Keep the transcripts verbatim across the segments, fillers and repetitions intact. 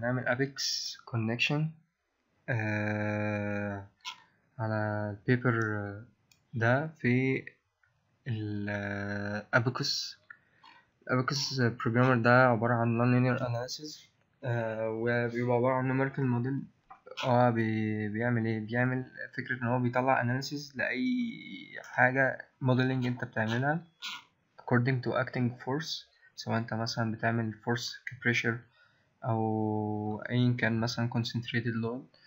هنعمل ابيكس كونكشن آه على البيبر ده في الابيكس. الابيكس بروجرامر ده عبارة عن non linear analysis، آه وبيبقى عبارة عن numerical model. اه بي بيعمل ايه؟ بيعمل فكرة ان هو بيطلع analysis لأي حاجة modeling انت بتعملها according to acting force، سواء انت مثلا بتعمل force كبريشر او ايا كان مثلا concentrated load.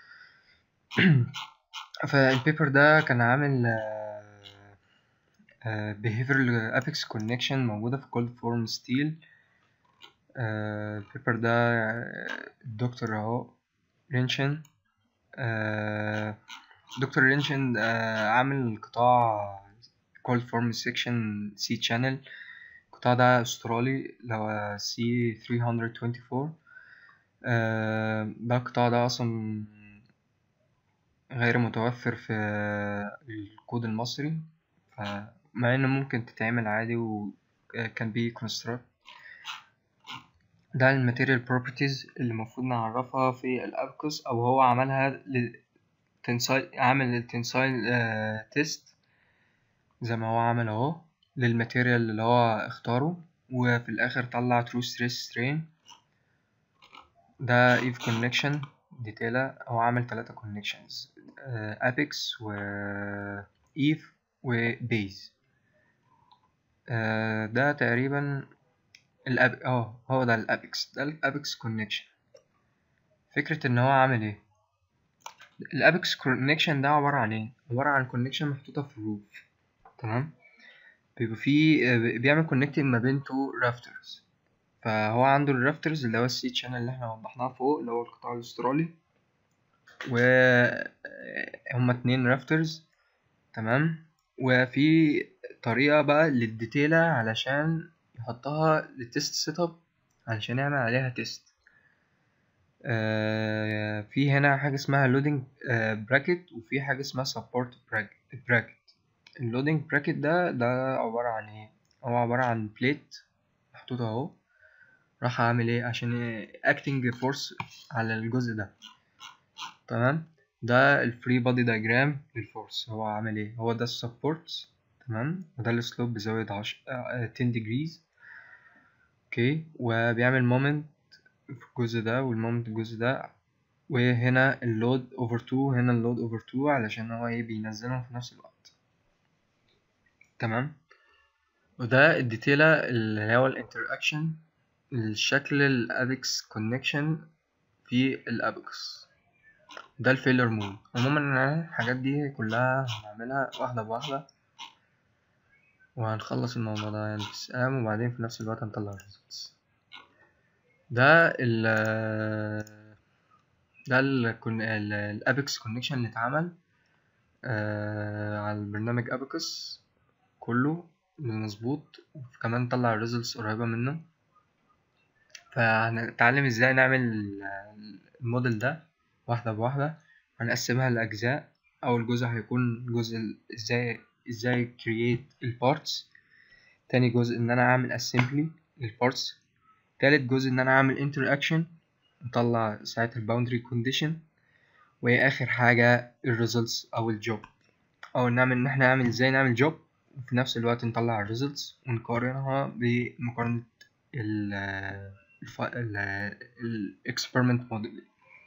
فالبيبر ده كان عامل uh, behavioral apex connection موجودة في cold form steel. البيبر ده الدكتور اهو رينشن دكتور رينشن عامل قطاع cold form section C channel. القطاع ده استرالي لو سي ثلاثمية واربعة وعشرين. آه ده القطاع ده اصلا غير متوفر في الكود المصري، مع انه ممكن تتعمل عادي و كان بي كونستراكت. ده الماتيريال بروبرتيز اللي المفروض نعرفها في الابكس، او هو عملها للتنسايل، عامل التنسايل آه تيست زي ما هو عمل اهو للماتيريال اللي هو اختاره، وفي الاخر طلع ترو ستريس سترين. ده ايف كونكشن ديتيلا، هو عامل ثلاثة كونكشنز ابيكس و ايف وبيز. ده تقريبا الاب اه هو ده الابيكس، ده الابيكس كونكشن. فكرة ان هو عامل ايه الابيكس كونكشن ده؟ عبارة عن ايه؟ عبارة عن كونكشن محطوطة في الروف، تمام؟ بيبقى فيه بيعمل كونكتنج ما بين تو رافترز. فهو عنده الرافترز اللي هو السي تشانل اللي احنا وضحناه فوق، اللي هو القطاع الاسترالي، وهما اتنين رافترز، تمام؟ وفي طريقة بقى للديتيلة علشان يحطها للتست سيت اب علشان يعمل عليها تيست. آه في هنا حاجة اسمها لودنج براكت، وفي حاجة اسمها سبورت براكت. اللودنج براكت ده ده عبارة عن ايه؟ هو عبارة عن بليت محطوطة اهو، راح اعمل ايه عشان اكتنج فورس على الجزء ده، تمام؟ ده الفري بادي دايجرام للفورس. هو عامل ايه؟ هو ده السبورت، تمام؟ وده السلوب بزاوية عشرة عشرة ديجريز، اوكي؟ وبيعمل مومنت في الجزء ده والمومنت الجزء ده، وهنا اللود اوفر اتنين، هنا اللود اوفر اتنين، علشان هو ايه بينزلهم في نفس الوقت، تمام؟ وده الديتيلة اللي هو الانتراكشن، الشكل الابيكس كونكشن في الابيكس. ده الفيلر مود. عموما الحاجات دي كلها هنعملها واحدة بواحدة وهنخلص الموضوع ده يعني في السلام، وبعدين في نفس الوقت هنطلع الريزلتس. ده ال ده الابيكس كونكشن اللي اتعمل آه على البرنامج ابيكس كله مظبوط، وكمان طلع الريزلتس قريبة منه. فهنتعلم ازاي نعمل الموديل ده واحدة بواحدة. هنقسمها لأجزاء. أول جزء هيكون جزء ازاي ازاي create البارتس، تاني جزء ان انا اعمل assembly للبارتس، تالت جزء ان انا اعمل interaction نطلع ساعة الباوندري كونديشن، واخر حاجة الريزلتس او الجوب، او نعمل ان احنا نعمل ازاي نعمل جوب وفي نفس الوقت نطلع الريزلتس ونقارنها بمقارنة ال الاكسبيرمنت موديل.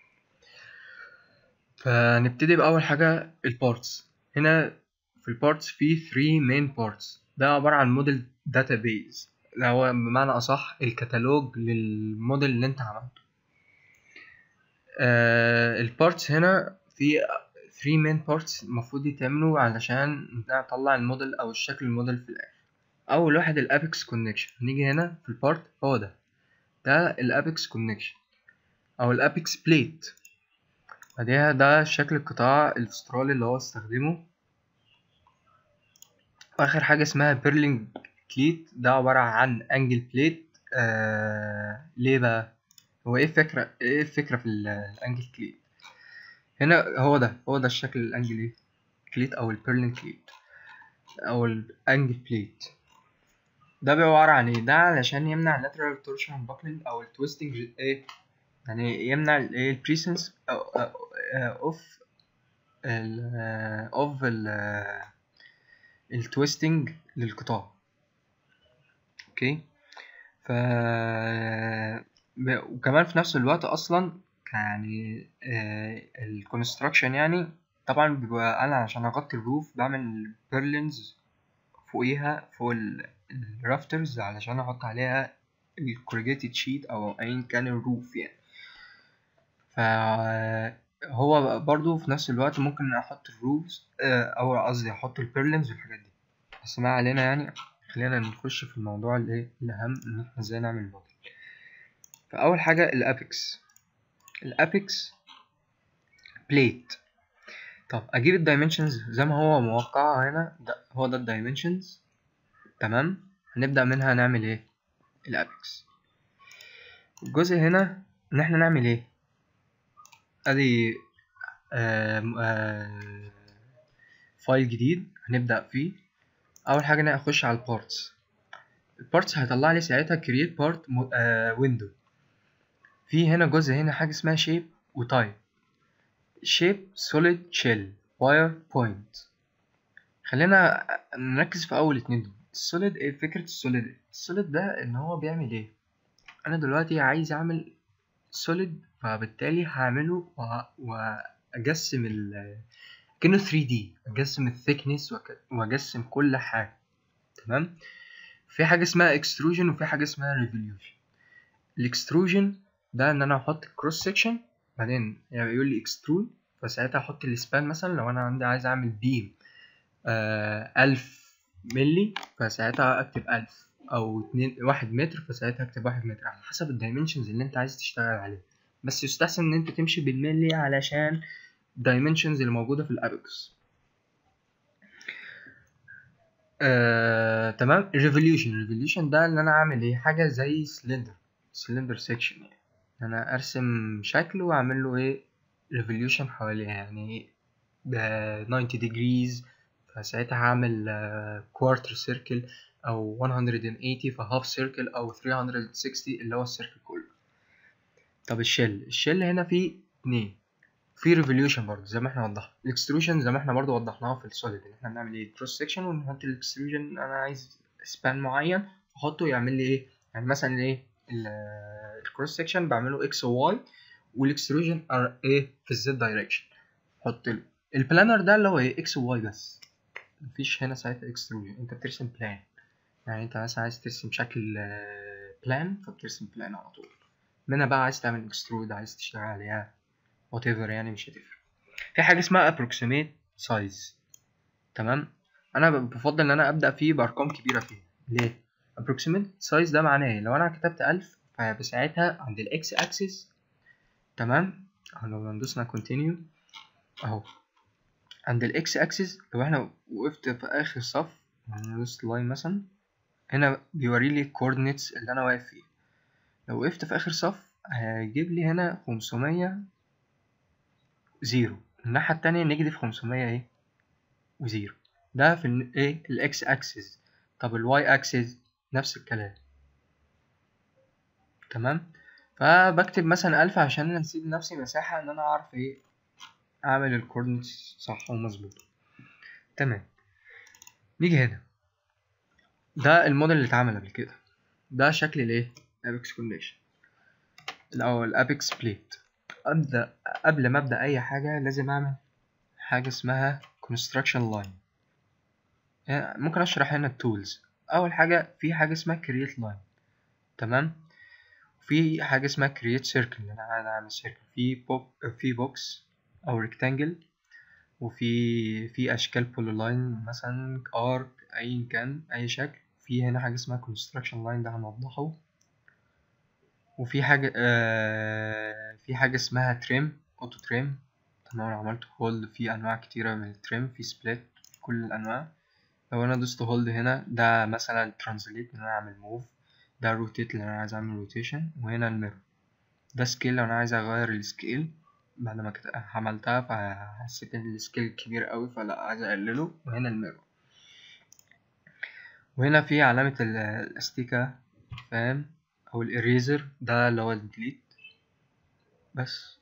فنبتدي بأول حاجة البارتس. هنا في البارتس في ثلاثة مين بارتس. ده عبارة عن موديل داتابيز، اللي هو بمعنى أصح الكتالوج للموديل اللي انت عملته. آه البارتس هنا في ثلاثة مين بارتس المفروض يتعملوا علشان نطلع الموديل أو الشكل الموديل في الآخر. أول واحد الأبيكس كونكشن. نيجي هنا في البارت، هو ده ده الأبيكس كونكشن أو الأبيكس بليت. بعدها ده شكل القطاع الاسترالي اللي هو استخدمه. واخر حاجه اسمها بيرلينج كليت، ده عباره عن انجل بليت. آه ليه بقى؟ هو ايه الفكره ايه الفكره في الانجل كليت؟ هنا هو ده هو ده الشكل الانجل ايه كليت او البيرلينج كليت او الانجل بليت. ده عباره عن ايه؟ ده علشان يمنع lateral torsion buckling او التويستنج ايه يعني يمنع الايه البريسنس اوف ال اوف ال التويستنج للقطاع. اوكي. ف ب- وكمان في نفس الوقت اصلا يعني الكونستراكشن يعني طبعا بيبقى انا عشان اغطي الروف بعمل بيرلينز فوقيها فوق الرافترز علشان احط عليها الكوريجيتد شيت او ايا كان الروف يعني. فهو برضو في نفس الوقت ممكن احط الروفز او قصدي احط البيرلينز والحاجات دي، بس ما علينا يعني. خلينا نخش في الموضوع اللي إيه الاهم، ان احنا ازاي نعمل موديل. فاول حاجه الابيكس الابيكس بليت. طب اجيب الدايمنشنز زي ما هو موقع هنا، ده هو ده الدايمنشنز. تمام. هنبدا منها نعمل ايه الابيكس. الجزء هنا ان احنا نعمل ايه، ادي آه آه فايل جديد هنبدا فيه. اول حاجه انا اخش على البارتس. البارتس هيطلع لي ساعتها create part window. في هنا جزء هنا حاجه اسمها shape وتايب. shape solid shell wire point. خلينا نركز في اول اتنين دول. السوليد ايه فكره السوليد؟ السوليد ده ان هو بيعمل ايه؟ انا دلوقتي عايز اعمل سوليد، فبالتالي هعمله واجسم ال كأنه ثري دي، اجسم الثيكنس واجسم كل حاجه. تمام. في حاجه اسمها اكستروجن وفي حاجه اسمها ريفوليوشن. الاكستروجن ده ان انا احط كروس سيكشن، بعدين يعني يقول لي اكسترود، فساعتها احط السبان مثلا لو انا عندي عايز اعمل بيم آه ألف ملي، فساعتها اكتب ألف، او اتنين واحد متر فساعتها اكتب واحد متر، على حسب الدايمنشنز اللي انت عايز تشتغل عليه. بس يستحسن ان انت تمشي بالملي علشان الدايمنشنز اللي موجوده في الابيكس. آه، تمام. الريفوليوشن الريفوليوشن ده ان انا اعمل ايه، حاجه زي سلندر سلندر سيكشن، يعني انا ارسم شكل واعمل له ايه ريفوليوشن حواليه، يعني ب تسعين degrees. فساعتها هعمل كوارتر سيركل او مية وتمانين فهاف سيركل او تلتمية وستين اللي هو السيركل كله. طب الشيل الشيل هنا فيه اتنين، في ريفوليوشن برضه زي ما احنا وضحنا، الاكستروجن زي ما احنا برضه وضحناها في السوليد ان احنا بنعمل ايه كروس سيكشن ونحط الاكستروجن. انا عايز سبان معين احطه يعمل لي ايه، يعني مثلا ايه الكروس سيكشن بعمله اكس وواي والاكستروجن ار ايه في الزد دايركشن. حط له البلانر ده اللي هو ايه اكس وواي بس، مفيش هنا ساعتها اكستروجن. انت بترسم بلان، يعني انت مثلا عايز ترسم شكل بلان فبترسم بلان على طول. منها بقى عايز تعمل اكسترود، عايز تشتغل عليها whatever يعني مش هتفرق. في حاجه اسمها approximate size. تمام. انا بفضل ان انا ابدا فيه بارقام كبيره فيه. ليه؟ approximate size ده معناه لو انا كتبت ألف فبساعتها عند الاكس اكسس. تمام. لو دوسنا continue اهو عند الاكس اكسس، لو احنا وقفت في اخر صف دوست لاين مثلا، هنا بيوري لي الكوردينيتس اللي انا واقف فيه. لو وقفت في اخر صف هيجيب لي هنا خمسمية زيرو، الناحيه التانية نيجاتيف خمسمية ايه وزيرو. ده في ال ايه الاكس اكسس. طب الواي اكسس نفس الكلام. تمام. فبكتب مثلا ألف عشان اسيب نفسي مساحة ان انا اعرف ايه اعمل الكوردينتس صح ومظبوط. تمام. نيجي هنا، ده الموديل اللي اتعمل قبل كده، ده شكل الايه ابيكس كونديشن الاول ابيكس بليت. ابدا قبل ما ابدا اي حاجه لازم اعمل حاجه اسمها construction line. يعني ممكن اشرح هنا التولز. اول حاجه في حاجه اسمها create line. تمام. في حاجه اسمها create circle، انا عايز اعمل circle في بوك في بوكس او rectangle، وفي في اشكال بولولاين مثلا ارك ايا كان اي شكل. في هنا حاجه اسمها construction line ده هنوضحه. وفي حاجه آه في حاجه اسمها تريم اوتو تريم. تمام. لو عملت هولد في انواع كتيره من التريم، في سبليت، كل الانواع. لو انا دوست هولد هنا ده مثلا ترانزليت ان انا اعمل موف، ده روتيت اللي انا عايز اعمل روتيشن، وهنا الميرور ده سكيل لو انا عايز اغير السكيل بعد ما كت- عملتها فحسيت ان السكيل كبير قوي فلا عايز اقلله، وهنا الميرور. وهنا في علامة ال- الاستيكة، فاهم، او الاريزر ده اللي هو الديليت. بس.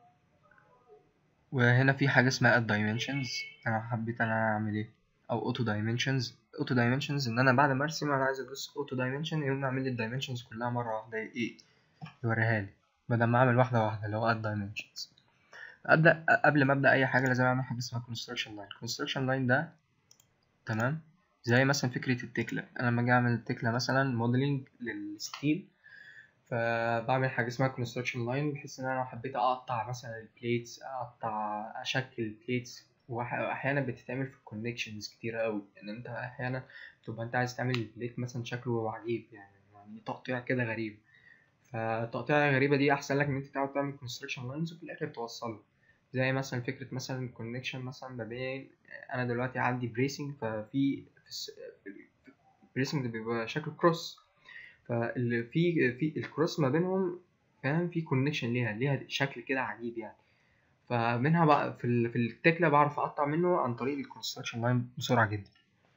وهنا في حاجة اسمها add dimensions، انا حبيت انا اعمل ايه، او auto dimensions. auto dimensions ان انا بعد ما ارسم انا عايز ادوس auto dimension يقوم يعمل لي الدايمنشنز كلها مرة واحدة، ايه يوريها لي بدل ما اعمل واحدة واحدة اللي هو add dimensions. ابدا قبل ما ابدا اي حاجة لازم اعمل حاجة اسمها construction line. construction line ده تمام زي مثلا فكرة التكلة. انا لما اجي اعمل التكلة مثلا موديلنج للستيل، فبعمل حاجة اسمها construction line، بحيث إن أنا لو حبيت أقطع مثلا البليتس، أقطع أشكل البليتس. وأحيانا بتتعمل في الكونكشنز كتير أوي، إن أنت أحيانا تبقى أنت عايز تعمل البليت مثلا شكله عجيب، يعني يعني تقطيع كده غريب. فالتقطيع الغريبة دي أحسن لك إن أنت تقعد تعمل construction lines وفي الآخر توصله. زي مثلا فكرة مثلا connection مثلا ما بين، أنا دلوقتي عندي بريسنج، ففي البريسنج ده بيبقى شكل كروس، فاللي في في الكروس ما بينهم فاهم، في كونكشن ليها ليها شكل كده عجيب يعني. فمنها بقى في ال- في التكله بعرف اقطع منه عن طريق الكونستراكشن لاين بسرعه جدا.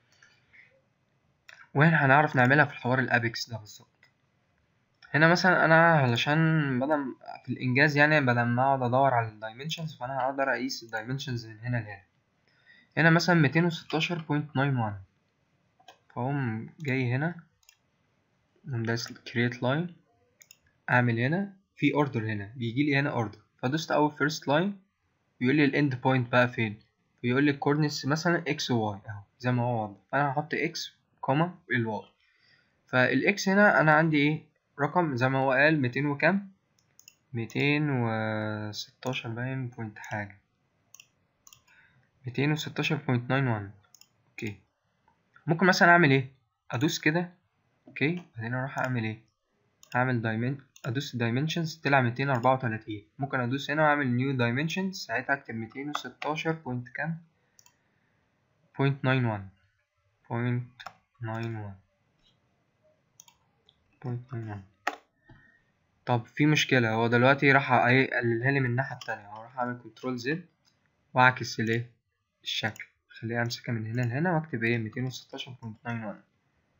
وهنا هنعرف نعملها في الحوار الابيكس ده بالظبط. هنا مثلا انا علشان بدل في الانجاز يعني بدل ما اقعد ادور على الدايمنشنز، فانا هقدر اقيس الدايمنشنز من هنا لهنا. هنا مثلا ميتين وستاشر نقطة تسعة واحد، فاقوم جاي هنا اقوم دايس create line، اعمل هنا في اوردر، هنا بيجي لي هنا اوردر، فدوست اول فيرست لاين بيقول لي الاند بوينت بقى فين، بيقول لي الكوردينتس مثلا اكس وواي اهو زي ما هو واضح. انا هحط اكس كوما الواي. فالاكس هنا انا عندي ايه رقم زي ما هو قال ميتين وكام، ميتين وستاشر باين بوينت حاجه، ميتين وستاشر بوينت تسعة واحد. اوكي ممكن مثلا اعمل ايه، ادوس كده اوكي، بعدين اروح اعمل ايه، اعمل دايمن ادوس دايمنشنز طلع ميتين واربعة وتلاتين. ممكن ادوس هنا واعمل نيو دايمنشنز، ساعتها اكتب ميتين وستاشر بوينت كام بوينت تسعة واحد بوينت تسعة واحد بوينت تسعة واحد. طب في مشكلة، هو دلوقتي راح يقللها لي من الناحية التانية، هروح اعمل كنترول زد واعكس الايه الشكل، خليها امسكها من هنا لهنا واكتب ايه ميتين وستاشر بوينت تسعة واحد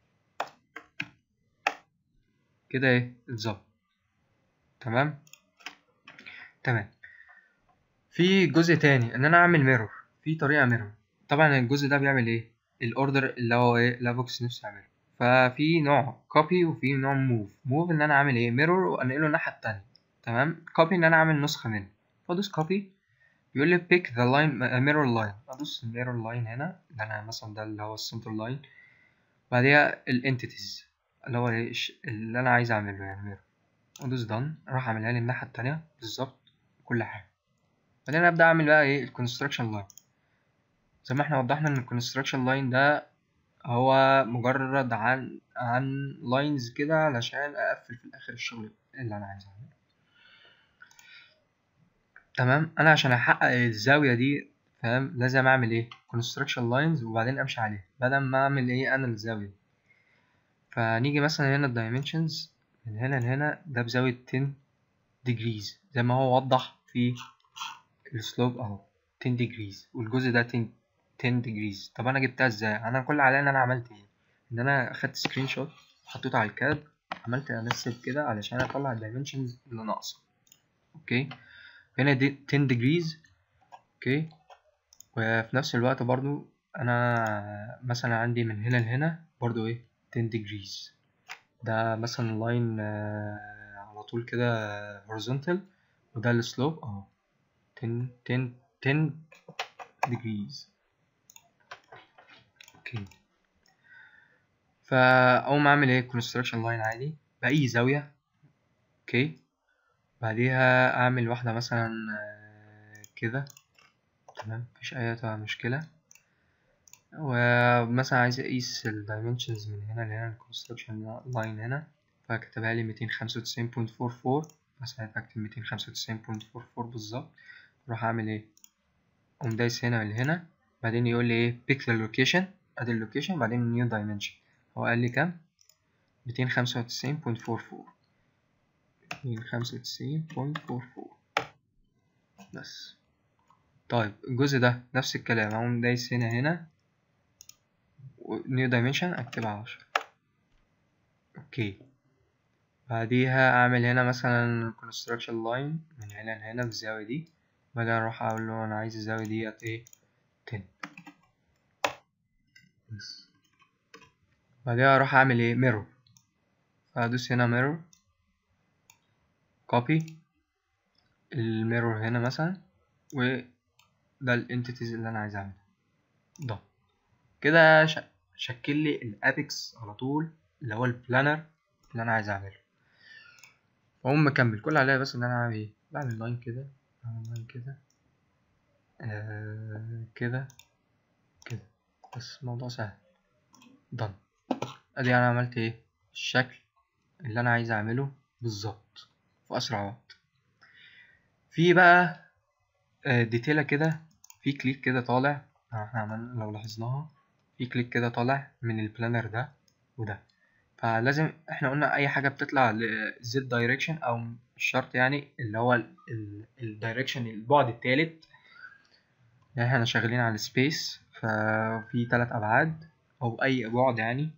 كده ايه اتظبط. تمام تمام. في جزء تاني ان انا اعمل ميرور، في طريقة ميرور. طبعا الجزء ده بيعمل ايه الاوردر اللي هو ايه لافوكس نفسه يعمله. ففي نوع كوبي وفي نوع موف. موف ان انا اعمل ايه ميرور وانقله الناحية التانية. تمام. كوبي ان انا اعمل نسخة منه، فادوس كوبي بيقول لي pick the line mirror line، ادوس mirror line هنا اللي انا مثلا ده اللي هو السنتر لاين، بعديها الانتيتيز اللي هو ايه اللي انا عايز اعمله يعني ميرور، ادوس done راح اعملها لي الناحية التانية بالظبط كل حاجة. بعدين ابدا اعمل بقى ايه الكونستراكشن لاين. زي ما احنا وضحنا ان الكونستراكشن لاين ده هو مجرد عن عن لاينز كده علشان اقفل في الاخر الشغل اللي انا عايز اعمله. تمام. انا عشان احقق الزاويه دي فاهم لازم اعمل ايه كونستراكشن لاينز وبعدين امشي عليها بدل ما اعمل ايه انا الزاويه. فنيجي مثلا هنا الدايمنشنز من هنا لهنا ده بزاويه عشرة ديجريز زي ما هو وضح في السلوب اهو عشرة ديجريز، والجزء ده عشرة ديجريز. طب انا جبتها ازاي؟ انا كل اللي عليا ان انا عملت ايه ان انا اخدت سكرين شوت حطيته على الكاد، عملت انسب كده علشان اطلع الدايمنشنز اللي ناقصه. اوكي هنا دي عشرة ديجريز. اوكي وفي نفس الوقت برضو انا مثلا عندي من هنا لهنا برضو ايه عشرة ديجريز، ده مثلا لاين على طول كده horizontal، وده السلوب اهو عشرة عشرة عشرة degrees. اوكي فاقوم اعمل ايه construction line عادي باي زاويه. اوكي بعديها اعمل واحده مثلا كده تمام مفيش اي مشكله. ومثلا عايز اقيس الدايمنشنز من هنا لهنا الكونستراكشن لاين هنا، فكتبها لي ميتين خمسة وتسعين فاصلة أربعة وأربعين، مثلا هكتب ميتين خمسة وتسعين فاصلة أربعة وأربعين بالظبط. اروح اعمل ايه اقوم دايس هنا من هنا، بعدين يقول لي ايه pick the location، ادي اللوكيشن بعدين new dimension. هو قال لي كام ميتين خمسة وتسعين فاصلة أربعة وأربعين ميتين خمسة وتسعين فاصلة أربعة وأربعين بس. طيب الجزء ده نفس الكلام اقوم دايس هنا هنا new dimension اكتبها عشرة. اوكي بعديها اعمل هنا مثلا construction line من هنا لهنا في الزاوية دي، بعدين اروح اقول له انا عايز الزاوية ديت ايه عشرة بس. بعديها اروح اعمل ايه mirror، فادوس هنا mirror copy الميرور هنا مثلا، وده الانتيتيز اللي انا عايز اعملها ده كده. ش... شكل لي الابيكس على طول اللي هو البلانر اللي انا عايز اعمله. اقوم مكمل كل عليا بس ان انا اعمل ايه، بعمل لاين كده، بعمل لاين كده آه كده كده بس. الموضوع سهل done. ادي انا عملت ايه الشكل اللي انا عايز اعمله بالظبط في اسرع وقت. في بقى آه ديتيلة كده، في كليك كده طالع، احنا عملنا لو لاحظناها في كليك كده طالع من البلانر ده وده، فلازم احنا قلنا اي حاجه بتطلع لزد دايركشن او مش شرط يعني اللي هو الدايركشن البعد الثالث، يعني احنا شغالين على السبيس ففي ثلاث ابعاد او اي بعد يعني.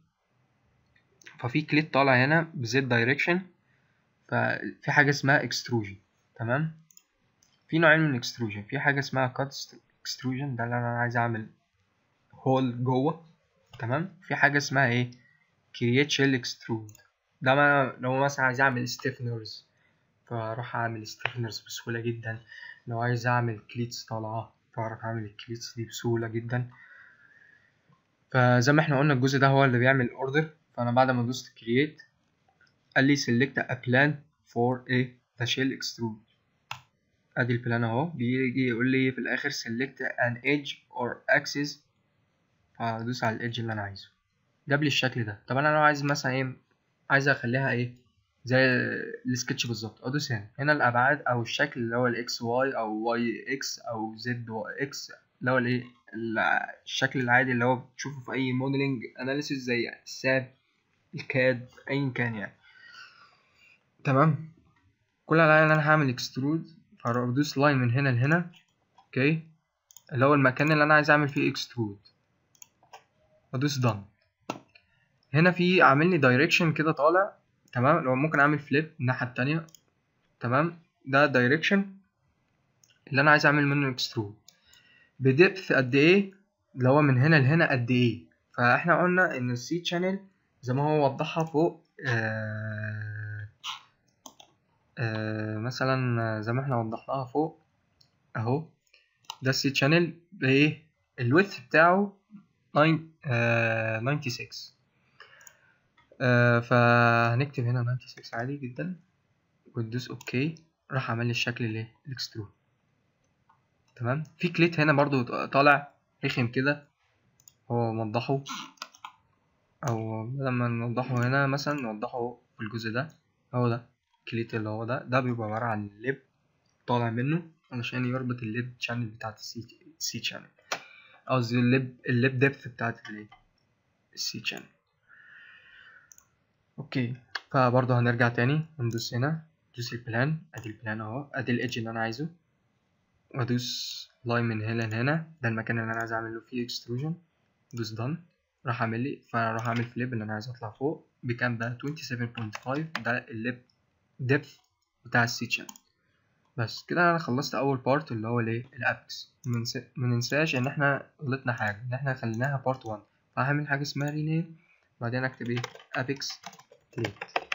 ففي كليك طالع هنا بزد دايركشن، ففي حاجه اسمها اكستروجن. تمام، في نوعين من الاكستروجن، في حاجه اسمها كات اكستروجن ده اللي انا عايز اعمل هول جوه. تمام، في حاجه اسمها ايه كرييت شيل اكسترود، ده ما لو مثلا عايز اعمل ستيفنرز فاروح اعمل ستيفنرز بسهوله جدا. لو عايز اعمل كليتس طالعه فاعرف اعمل الكليتس دي بسهوله جدا. فزي ما احنا قلنا الجزء ده هو اللي بيعمل اوردر. فانا بعد ما دوست كرييت قال لي select a plan for a the shell extrude. ادي البلان اهو، بيجي يقول لي في الاخر select an edge or axis، فادوس على الايدج اللي انا عايزه جاب لي الشكل ده. طب انا لو عايز مثلا ايه، عايز اخليها ايه زي السكتش بالظبط، ادوس هنا هنا الابعاد او الشكل اللي هو الاكس واي او واي اكس او زد اكس اللي هو الايه الشكل العادي اللي هو بتشوفه في اي موديلنج اناليسيس زي الساب الكاد ايا كان يعني. تمام، كل اللي انا هعمل اكسترود فادوس لاين من هنا لهنا اوكي اللي هو المكان اللي انا عايز اعمل فيه اكسترود، ادوس دان. هنا في عامل لي دايركشن كده طالع. تمام، لو ممكن اعمل فليب الناحيه التانية. تمام، ده دايركشن اللي انا عايز اعمل منه اكسترود بدبث قد ايه، اللي هو من هنا لهنا قد ايه. فاحنا قلنا ان السي شانل زي ما هو وضحها فوق آه آه مثلا زي ما احنا وضحناها فوق اهو، ده السي شانل بايه الويدث بتاعه تسعين آه ستة وتسعين. آه فهنكتب هنا ستة وتسعين عادي جدا وتدوس اوكي، راح عمل لي الشكل الايه الاكسترود. تمام، في كليت هنا برضو طالع رخم كده هو موضحه، او بدل ما نوضحه هنا مثلا نوضحه في الجزء ده. هو ده كليت اللي هو ده ده بيبقى عبارة عن الليب طالع منه علشان يربط الليب شانل بتاعت السي السي شانل، قصدي الليب الليب ديبث بتاعت السي شانل. اوكي، فبرضه هنرجع تاني وندوس هنا، ندوس البلان، ادي البلان اهو، ادي الايدج اللي انا عايزه، وادوس لاين من هنا لهنا، ده المكان اللي انا عايز اعمل له فيه اكستروجن، دوس دان. راح اعمل لي فراح اعمل فليب اللي انا عايز اطلع فوق بكام ده سبعة وعشرين نقطة خمسة، ده الليب ديبث بتاع السي شانل. بس كده انا خلصت اول بارت اللي هو الايه الابكس. ما ننساش ان احنا غلطنا حاجه ان احنا خليناها بارت واحد، فهعمل حاجه اسمها رينيم بعدين اكتب ايه ابكس بليت.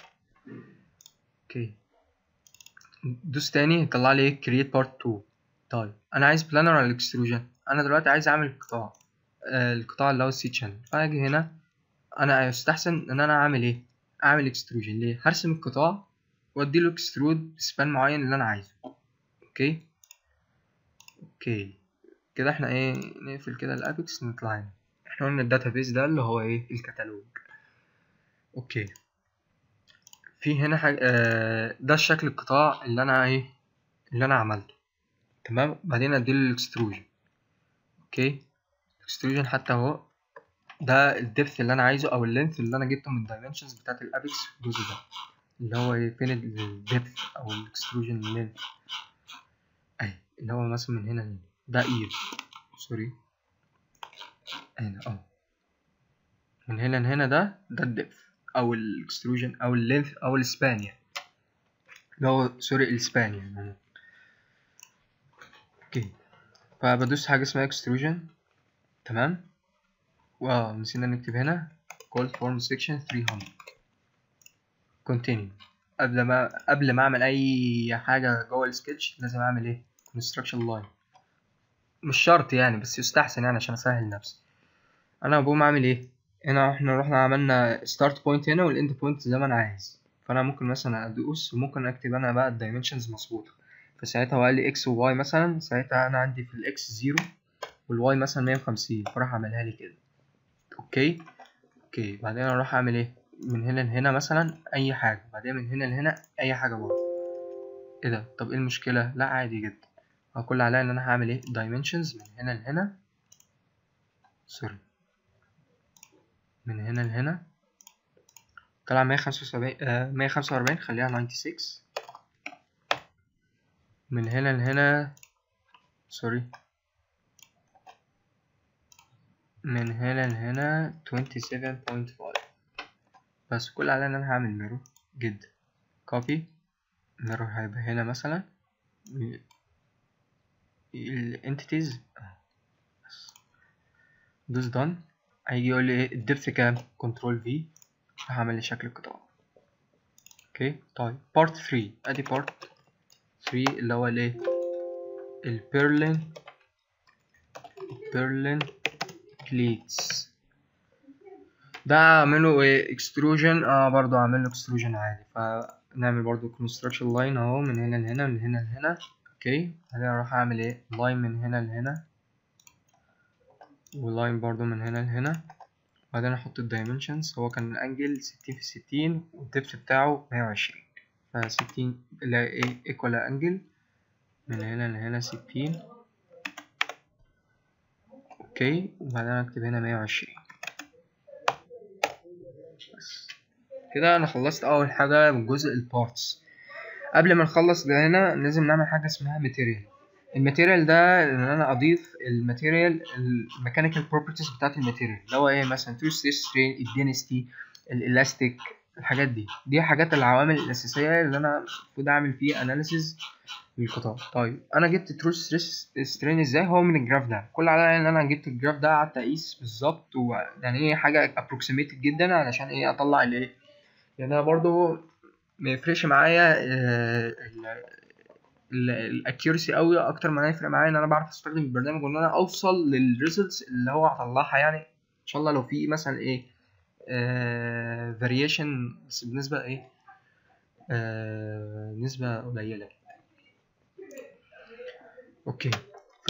اوكي، دوس تاني يطلع لي ايه كرييت بارت اتنين. طيب انا عايز بلانر ولا اكستروجن؟ انا دلوقتي عايز اعمل قطاع آه القطاع اللي هو السي شانل، فاجي هنا انا يستحسن ان انا اعمل ايه اعمل اكستروجن. ليه؟ هرسم القطاع وادي له اكسترود بسبان معين اللي انا عايزه. اوكي اوكي كده احنا ايه نقفل كده الابكس نطلع هنا. احنا قلنا الداتابيس ده اللي هو ايه الكتالوج. اوكي، في هنا حاجه آه ده الشكل القطاع اللي انا ايه اللي انا عملته. تمام، بعدين اديله الاكستروجن. اوكي، الاكستروجن حتى اهو ده الدبث اللي انا عايزه او اللينث اللي انا جبته من الدايمنشنز بتاعت الابكس في الجزء ده اللي هو ايه فين الدبث او الاكستروجن لينث اهي اللي هو مثلا من هنا لهنا ده اير سوري هنا اه من هنا لهنا ده ده الدبث او الاكستروجن او اللينث او السبان يعني، اللي هو سوري السبان يعني. اوكي، فبدوس حاجه اسمها اكستروجن. تمام، واو نسينا نكتب هنا call form section ثلاثمية continue. قبل ما قبل ما اعمل اي حاجه جوه السكتش لازم اعمل ايه؟ construction line. مش شرط يعني، بس يستحسن يعني عشان اسهل نفسي. انا بقوم اعمل ايه هنا؟ احنا رحنا عملنا start point هنا والاند point زي ما انا عايز، فانا ممكن مثلا ادوس وممكن اكتب انا بقى الدايمنشنز مظبوطه. فساعتها هو قال لي x و y مثلا، ساعتها انا عندي في الاكس زيرو والواي مثلا مية وخمسين، فراح اعملها لي كده. اوكي اوكي بعدين اروح اعمل ايه؟ من هنا لهنا مثلا اي حاجه، بعدين من هنا لهنا اي حاجه برضه. ايه ده؟ طب ايه المشكله؟ لا عادي جدا. هو كل عليا ان انا هعمل ايه؟ dimensions من هنا لهنا، سوري من هنا لهنا طلع مية خمسة وسبعين آه مية خمسة وأربعين، خليها ستة وتسعين. من هنا لهنا سوري من هنا لهنا سبعة وعشرين فاصلة خمسة. بس كل عليا ان انا هعمل ميرور جدا. كوبي ميرور هيبقى هنا مثلا الانتيتيز، دوس دون. هيجي يقول لي ايه الدبث كام؟ كنترول في، هعمل لي شكل القطاع. اوكي طيب بارت ثلاثة، ادي بارت ثلاثة اللي هو الايه؟ البيرلين بيرلين كليتس. ده اعمله ايه؟ اكستروجن. اه برضو اعمل له اكستروجن عادي. فنعمل برضو كونستراكشن لاين اهو من هنا لهنا من هنا لهنا. اوكي بعدين اروح اعمل ايه؟ لاين من هنا لهنا ولاين برضو من هنا لهنا. بعدين احط الدايمنشنز. هو كان الانجل ستين في ستين والدبث بتاعه مية وعشرين، فستين اللي هي ايه ايكوال انجل من هنا لهنا ستين. اوكي وبعدين اكتب هنا مية وعشرين. بس كده انا خلصت اول حاجه من جزء البارتس. قبل ما نخلص ده هنا لازم نعمل حاجه اسمها ماتيريال. الماتيريال ده ان انا اضيف الماتيريال الميكانيكال بروبرتيز بتاعت الماتيريال، اللي هو ايه مثلا تو ستريس سترين، الدينستي، الالاستيك، الحاجات دي. دي حاجات العوامل الاساسيه اللي انا المفروض اعمل فيه اناليسيز للقطاع. طيب انا جبت ترو ستريس سترين ازاي؟ هو من الجراف ده. كل عليا ان انا جبت الجراف ده قعدت اقيس بالظبط، ويعني ايه حاجه ابروكسيميتد جدا علشان ايه اطلع الايه. يعني انا برضو ما يفرقش معايا الاكيورسي قوي، اكتر ما يفرق معايا ان انا بعرف استخدم البرنامج وان انا اوصل للريزلتس اللي هو هطلعها. يعني ان شاء الله لو في مثلا ايه فاريشن آه بس بنسبه ايه آه نسبه قليله. اوكي ف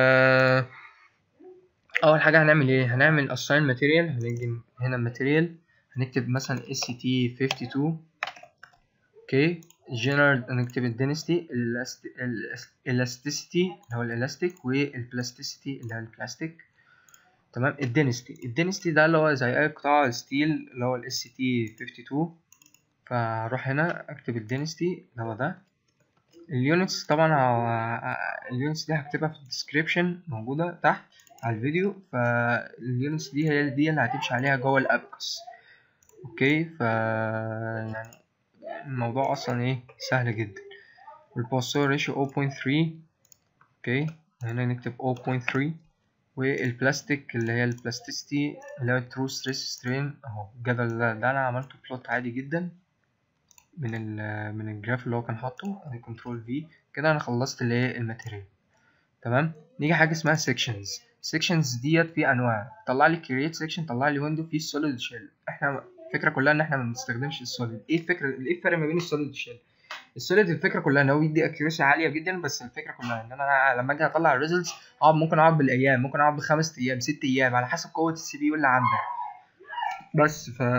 اول حاجه هنعمل ايه؟ هنعمل assign material. هنيجي هنا material هنكتب مثلا اس تي اتنين وخمسين. اوكي general هنكتب الدنسيتي، elasticity اللي هو الالاستيك، والبلاستيسيتي اللي هو البلاستيك. تمام. الدنسيتي الدنسيتي ده اللي هو زي اي قطاع ستيل اللي هو الاس تي اتنين وخمسين. فهروح هنا اكتب الدنسيتي اللي هو ده. اليونتس طبعا اليونتس دي هكتبها في الديسكريبشن موجوده تحت على الفيديو. فاليونتس دي هي دي اللي هتمشي عليها جوه الابكس. اوكي ف يعني الموضوع اصلا ايه سهل جدا. البوستيريور ريشيو صفر فاصلة تلاتة. اوكي هنا نكتب صفر فاصلة تلاتة. والبلاستيك اللي هي البلاستيسيتي اللي هو الترو ستريس سترين اهو. الجدول ده, ده انا عملته بلوت عادي جدا من ال من الجراف اللي هو كان حاطه. ادي كنترول في. كده انا خلصت اللي هي الماتيريال. تمام. نيجي حاجه اسمها سيكشنز. سيكشنز ديت في انواع. طلع لي كرييت سيكشن، طلع لي ويندو فيه السوليد شيل. احنا الفكره كلها ان احنا ما بنستخدمش السوليد. ايه الفكره؟ ايه الفرق ما بين السوليد والشيل؟ السوليد الفكره كلها ان هو بيدي اكيورسي عاليه جدا، بس الفكره كلها ان انا لما اجي اطلع الريزلتس اقعد ممكن اقعد بالايام، ممكن اقعد بخمس ايام ست ايام على حسب قوه السي بي يو اللي عندك. بس ف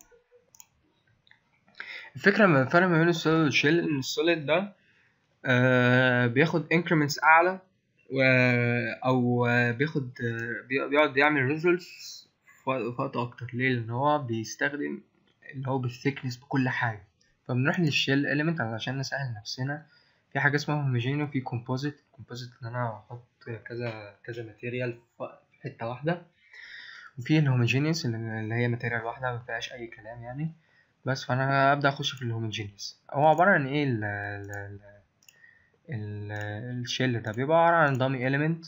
الفكره من الفرق ما بين السوليد والشيل ان السوليد ده آه بياخد انكريمنتس اعلى و... او بياخد بيقعد يعمل ريزلتس في وقت اكتر. ليه؟ لان هو بيستخدم اللي هو بالثيكنس بكل حاجه. فبنروح للشيل اليمنت علشان نسهل نفسنا. في حاجه اسمها هوموجين وفي كومبوزيت. كومبوزيت ان انا احط كذا كذا ماتيريال في حته واحده. وفي الهوموجينيوس اللي هي ماتيريال واحدة مفيهاش أي كلام يعني. بس فأنا هبدأ أخش في الهوموجينيوس. هو عبارة عن إيه ال ال ال الشيل ده؟ بيبقى عبارة عن دامي إيليمنت.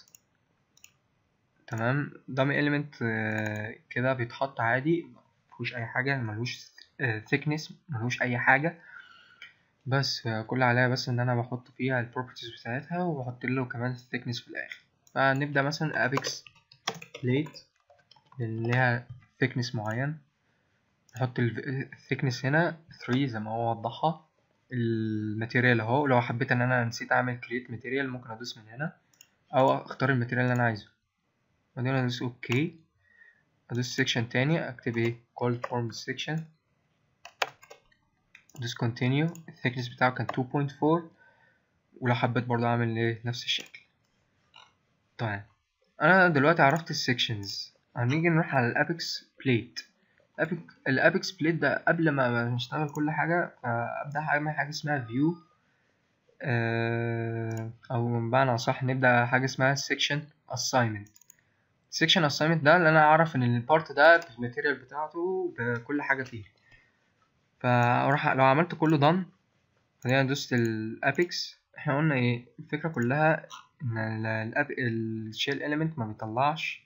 تمام، دامي إيليمنت كده بيتحط عادي، مفيهوش أي حاجة، ملهوش thickness، ملهوش أي حاجة. بس كل عليها بس إن أنا بحط فيها البروبرتيز بتاعتها وبحط له كمان thickness في الآخر. فنبدأ مثلا apex plate اللي ليها thickness معين، نحط ال thickness هنا ثري زي ما هو وضحها. الماتيريال اهو، لو حبيت ان انا نسيت اعمل create material ممكن ادوس من هنا او اختار الماتيريال اللي انا عايزه، بعدين ادوس اوكي، ادوس section تاني اكتب ايه cold form section، ادوس continue. الثيكنس بتاعه كان تو بوينت فور، ولو حبيت برضه اعمل ايه نفس الشكل. طيب انا دلوقتي عرفت السكشنز، هنيجي نروح على الابيكس بليت. الابيكس بليت ده قبل ما نشتغل كل حاجه فابدا اعمل حاجه اسمها فيو، او بمعنى اصح نبدا حاجه اسمها section assignment. section assignment ده اللي انا اعرف ان البارت ده بالماتيريال بتاعته بكل حاجه فيه. فاروح لو عملت كله done، خلينا ندوس الابيكس. احنا قلنا ايه الفكره كلها؟ ان الاب الشيل element ما بيطلعش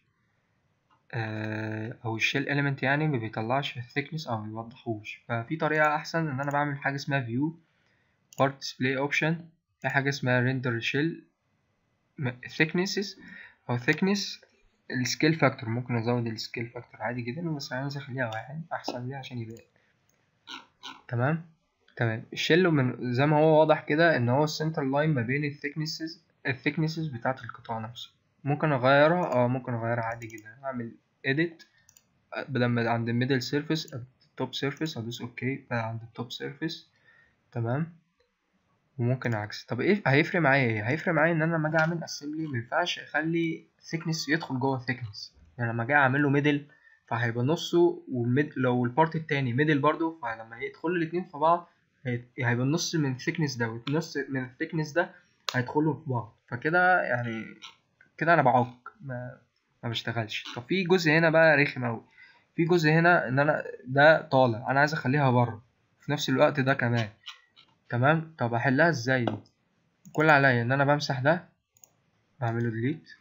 او الشيل element يعني ما بيطلعش thickness او ما بيوضحوش. ففي طريقه احسن ان انا بعمل حاجه اسمها view part display option، في حاجه اسمها render shell thicknesses او thickness السكيل فاكتور. ممكن ازود السكيل فاكتور عادي جدا، بس انا عايز اخليها واحد احسن لي عشان يبان. تمام تمام. الشيل من زي ما هو واضح كده ان هو السنتر لاين ما بين الثيكنسز الثيكنسز بتاعه القطاع نفسه. ممكن اغيرها، اه ممكن اغيرها عادي جدا. اعمل edit بدل ما عند الميدل سيرفيس التوب سيرفيس ادوس اوكي بقى عند التوب سيرفيس. تمام. وممكن عكس. طب ايه هيفرق معايا؟ ايه هيفرق معايا؟ ان انا لما اجي اعمل اسمبلي ما ينفعش اخلي thickness يدخل جوه thickness. يعني لما اجي اعمل له ميدل فهيبقى نصه، والميد لو البارت التاني ميدل برضو، فلما يدخلوا الاتنين في بعض هيبقى النص من thickness ده والنص من thickness ده هيدخلوا في بعض، فكده يعني كده انا بعك ما, ما بشتغلش. طب في جزء هنا بقى رخم اوي، في جزء هنا ان انا ده طالع انا عايز اخليها بره في نفس الوقت ده كمان. تمام. طب احلها ازاي دي؟ كل عليا ان انا بمسح ده، بعمله delete،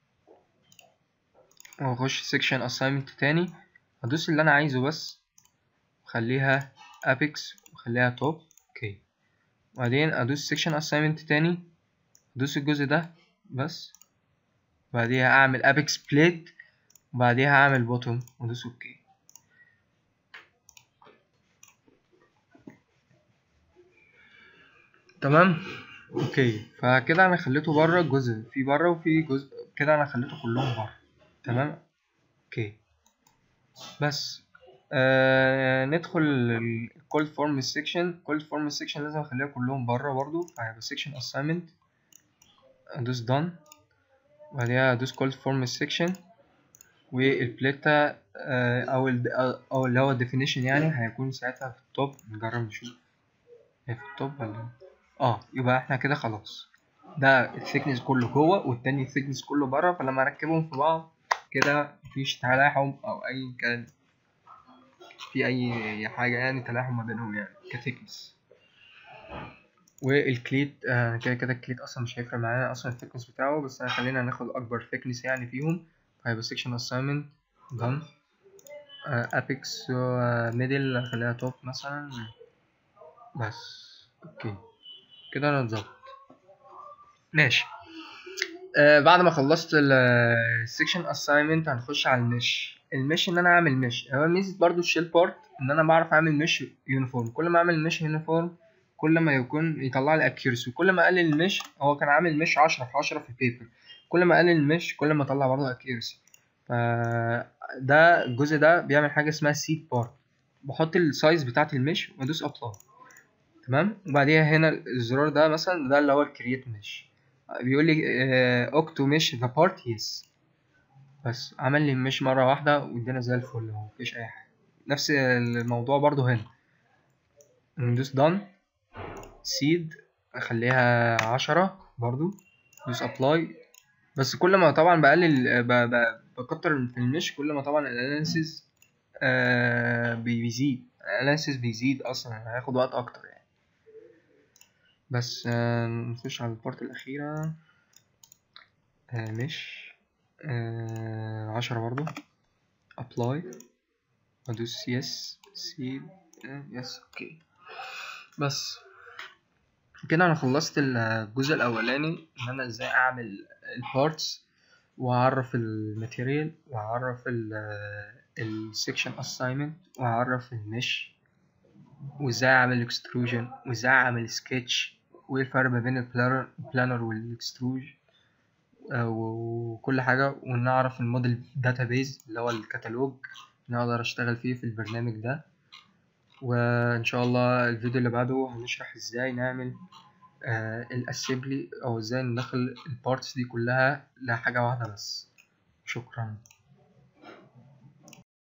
واخش section assignment تاني، ادوس اللي انا عايزه بس، اخليها apex واخليها top اوكي. وبعدين ادوس section assignment تاني، ادوس الجزء ده بس، بعديها اعمل apex plate، وبعديها اعمل bottom وادوس اوكي. تمام اوكي. فكده انا خليته بره، جزء في بره وفي جزء كده انا خليته كلهم بره. تمام اوكي. بس آه ندخل الكولد فورم سيكشن. كولد فورم سيكشن لازم اخليها كلهم بره برضو، فهيبقى سيكشن اساينمنت، ادوس دون، وبعديها ادوس كولد فورم سيكشن، والبليتا آه او ال او اللي هو الديفينيشن يعني هيكون ساعتها في التوب. نجرب نشوف هي في التوب ولا اه. يبقى احنا كده خلاص، ده الثيكنس كله جوه والتاني الثيكنس كله بره، فلما اركبهم في بعض كده مفيش تلاحم او اي كان في اي حاجه يعني تلاحم ما بينهم يعني كثيكنس. والكليت آه كده كده الكليت اصلا مش هيفرق معانا اصلا الثيكنس بتاعه، بس خلينا ناخد اكبر ثيكنس يعني فيهم. هيبقى section assignment done. ابيكس ميدل خليها توب مثلا بس. اوكي كده انا اتظبط ماشي. آه بعد ما خلصت السكشن اساينمنت هنخش على المش. المش ان انا اعمل مش، هو ميزه برضو الشيل بارت ان انا بعرف اعمل مش يونيفورم. كل ما اعمل مش يونيفورم كل ما يكون يطلع لي اكيورسي، وكل ما اقلل المش، هو كان عامل مش عشرة في عشرة في البيبر، كل ما اقلل المش كل ما اطلع برضو اكيورسي. فده الجزء ده بيعمل حاجه اسمها سيد بارت، بحط السايز بتاعت المش وادوس ابلاي. تمام. وبعديها هنا الزرار ده مثلا ده اللي هو الكرييت مش، بيقول لي اوكتو مش ذا بارت يس، بس عمل لي مش مره واحده وادينا زي الفل اهو مفيش اي حاجه. نفس الموضوع برضو هنا، ندوس دان سيد اخليها عشرة برضو، دوس ابلاي. بس كل ما طبعا بقلل ب... ب... بكتر في المش كل ما طبعا الاناليسيز آه بيزيد الاناليسيز بيزيد اصلا، هياخد وقت اكتر يعني. بس آه نخش على البارت الاخيره. آه مش آه عشرة برضو ابلاي، ادوس يس سي يس اوكي. بس كده انا خلصت الجزء الاولاني ان انا ازاي اعمل البارتس، واعرف الماتيريال، واعرف السكشن اساينمنت، واعرف المش، وازاي اعمل اكستروجن، وازاي اعمل سكتش، وايه الفرق ما بين البلانر والاكستروج، وكل حاجه. ونعرف الموديل داتابيز اللي هو الكتالوج نقدر اشتغل فيه في البرنامج ده. وان شاء الله الفيديو اللي بعده هنشرح ازاي نعمل آه الاسمبلي، او ازاي ندخل البارتس دي كلها لحاجه واحده بس. شكرا.